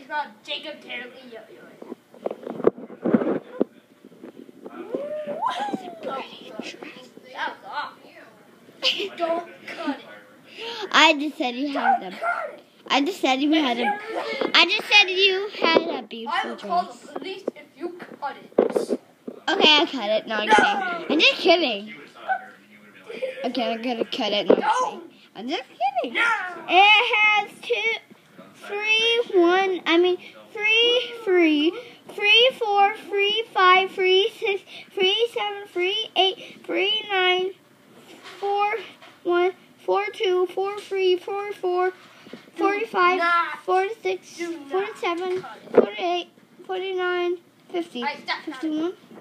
It's called Jacob Terribly Yo-Yoing. That was awful. Don't cut it. I just said you had them. I just said you had a. I just said you had a I beautiful will call dress. the police if you cut it. Okay, I cut it. No, I'm kidding. I'm just kidding. Okay, I'm gonna cut it. No, I'm just kidding. It has 2, 3, 1. I mean 3, 3, 3, 4, 3, 5, 3, 6, 3, 7, 3, 8, 3, 9, 4, 1, 4, 2, 4, 3, 4, 4, 45, 46, 47, 48, 49, 50, 51.